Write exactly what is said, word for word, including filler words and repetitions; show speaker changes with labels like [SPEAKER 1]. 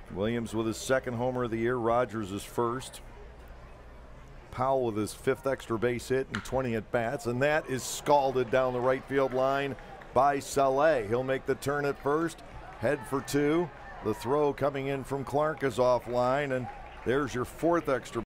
[SPEAKER 1] Williams with his second homer of the year. Rogers his first. Powell with his fifth extra base hit and twenty at bats, and that is scalded down the right field line by Saleh. He'll make the turn at first, head for two. The throw coming in from Clark is offline, and there's your fourth extra